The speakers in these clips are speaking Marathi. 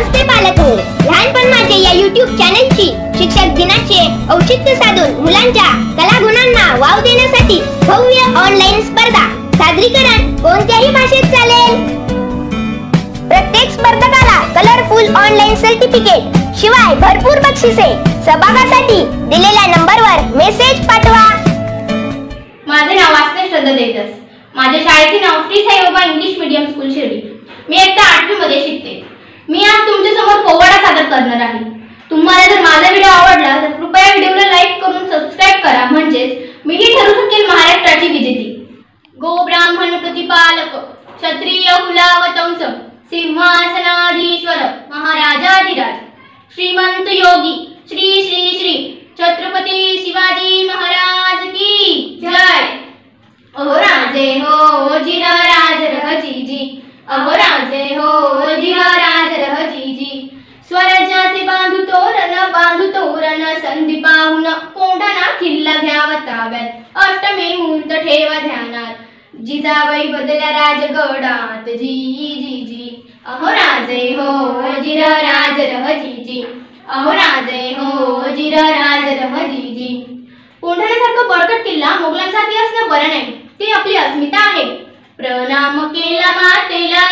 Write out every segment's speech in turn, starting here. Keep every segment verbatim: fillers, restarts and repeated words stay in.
नमस्ते पालक हो. लहानपण माझे या यूट्यूब चॅनलची शिक्षक दिनाचे औचित्य साधून मुलांच्या कलागुणांना वाव देण्यासाठी भव्य ऑनलाईन स्पर्धा. सादरीकरण कोणत्याही भाषेत चालेल. प्रत्येक स्पर्धकाला कलरफुल ऑनलाईन सर्टिफिकेट शिवाय भरपूर बक्षिसे. सहभागासाठी दिलेल्या नंबरवर मेसेज पाठवा. माझे नाव वासने श्रद्धा देवदास. माझ्या शाळेचे नाव Shri Saibaba English medium school Shirdi. मी इयत्ता आठवी मध्ये शिकते. मी आज तुमच्या समोर पोवाडा सादर करणार आहे. तुम्हाला जर माझा व्हिडिओ आवडला तर कृपया व्हिडिओला लाईक करून सबस्क्राइब करा, म्हणजेच मी ही ठरू शकेल महाराष्ट्राची विजेती. गो ब्राह्मण प्रतिपालक क्षत्रिय कुलावतंस सिंहासनाधीश्वर महाराजाधिराज श्रीमंत योगी श्री श्री श्री छत्रपती शिवाजी महाराज की जय. अहो राजे हो जिर राज रहजीजी, अहो राजे हो जिर राज रहजीजी. स्वराज्याचे बांधू तोरण बांधू तोरण संधी पाहून कोंढाणा किल्ला घ्यावा ताब्यात. अष्टमी मुहूर्त ठेवा ध्यानात, जिजाबाई बदल्या राजगडात जी जी जी. अहो राजे हो जिर राज रहजीजी, अहो राजे हो जिर राज रहजीजी. कोंढाण्यासारखा बळकट किल्ला मोगलांचा हाती असणं बरं नाही, ती आपली अस्मिता आहे. प्रणाम केला मातेला,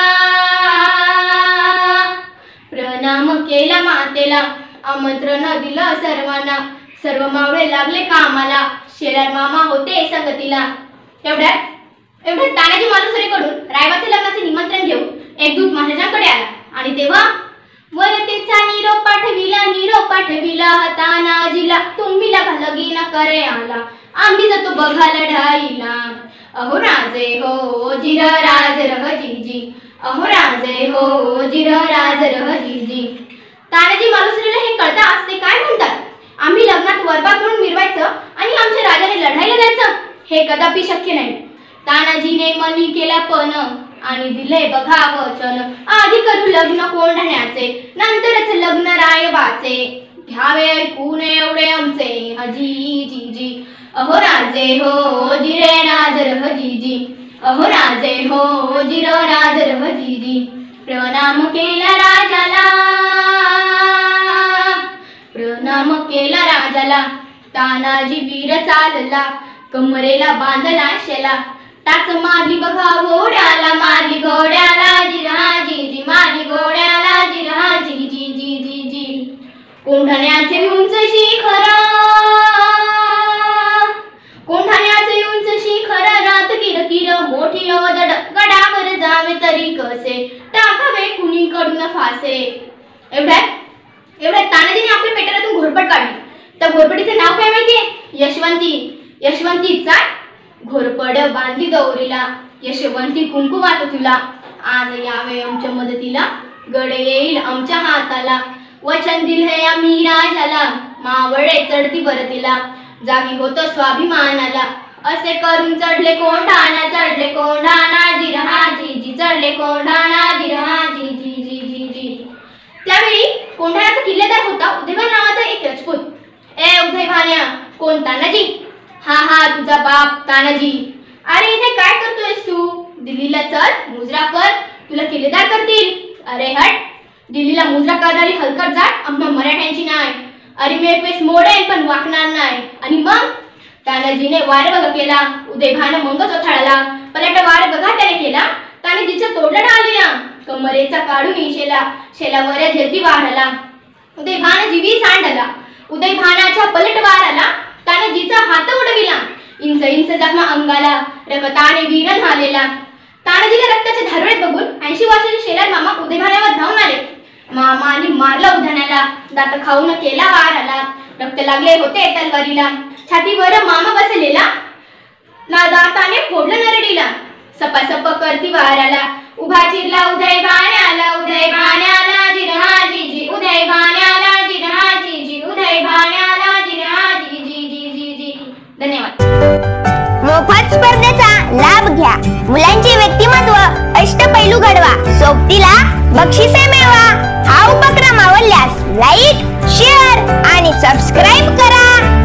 प्रणाम केला मातेला. आमंत्रण दिलं सर्वांना, सर्व मावळे लागले कामाला. शेलार मामा होते संगतीला. एवढ्यात एवढ्यात तानाजी मालुसरेकडून रायबाचे लग्नाचे निमंत्रण घेऊन एक दूत महाराजांकडे आला. आणि तेव्हा वरतेचा निरोप पाठविला, निरोप पाठविला तानाजीला. तुम्ही लगा लगीन करे आला, आम्ही जातो बघा लढाईला. अहो राजे हो जिर राज रहजीजी, अहो राजे हो जिर राज रहजीजी. तानाजी मालुसरेला हे कळता असते काय म्हणतात. आम्ही लग्नात वरबाग म्हणून मिरवायचं आणि आमच्या राजाने लढायला जायचं, हे कदापि शक्य नाही. तानाजीने मनी केला पण आणि दिले बघा वचन. आधी करू लग्न कोंढाण्याचे, नंतरच लग्न रायबाचे. घ्यावे ऐकून एवढे आमचे हजी जी जी. अहो राजे हो जिरे राज रहजीजी, अहो राजे हो जिर राज रहजीजी. प्रणाम केला राजाला, प्रणाम केला राजाला. तानाजी वीर चालला, कमरेला बांधला शेला. टाच मारली बघा घोड्याला, मारली घोड्याला जिराजी जी, मारली घोड्याला जिराजी जी जी जी जी. कोंढाण्याचे उंच शिखर, कोंढाण्याचे उंच शिखर. रात किर किर मोठी अवदड, गडावर जावे तरी कसे, टाकावे कुणीकडून फासे. एवढ्यात एवढ्यात तानाजीने आपल्या पेटारातून घोरपट काढली. त्या घोरपटीचे नाव काय माहितीये? यशवंती. यशवंती चाट घोरपड बांधली दौरीला, यशवंती कुंकुमात तुला. आज यावे आमच्या मदतीला, गडे येईल आमच्या हाताला. वचन दिले आम्ही राजाला, मावळे चढती बरतीला. जागी होतो स्वाभिमानाला, असे करून चढले कोंढाणा, चढले कोंढाणा जिरहा जी जी, चढले कोंढाणा जिरहा जी जी जी जी जी. त्यावेळी कोंढाण्याचा किल्लेदार होता उदयभान नावाचा एक राजपूत. ए उदय भान्या, कोण? तानाजी. हा हा तुझा बाप तानाजी. अरे इथे काय करतोयस तू? दिल्लीला चल, मुजरा कर, तुला किल्लेदार करतील. अरे हट, दिल्लीला मुजरा करणारी हलकट जाट आम्हा मराठ्यांची नाही. अरे मी एक वेळेस मोडेन पण वाकणार नाही. आणि मग तानाजीने वार बघा केला. उदयभान मंग चोथाळला, पलट वार बघा त्याने केला. तानाजीचा तोडला ढाळलेला, कमरेचा काढून शेला. शेलावर झेलती वाढला, उदयभान जीवी सांडला. उदयभानाच्या पलट वार आला, तानाजीचा हात उडविला. इंच इंच जखमा अंगाला, रक्ताने वीर झालेला. तानाजीला रक्ताचे धारवडे बघून ऐंशी वर्षाचे शेलार मामा उदयभानावर धावून आले. मामाने मारला उधाण्याला, दात खाऊन केला वार आला. रक्त लागले होते तलवारीला, छातीवर मामा बसलेला. ना दाताने फोडलं नरडीला, सपासप करती वाराला. उभा चिरला उदय भान्याला, उदय भान्याला जिरहा जी जी, उदय भान्याला जिरहा जी जी, उदय भान्याला जिरहा जी जी जी जी जी. धन्यवाद. मोफत स्पर्धेचा लाभ घ्या. मुलांचे व्यक्तिमत्व अष्टपैलू घडवा. सोबतीला बक्षिसे मिळवा. हा उपक्रम आवडल्यास लाईक, शेअर आणि सबस्क्राईब करा.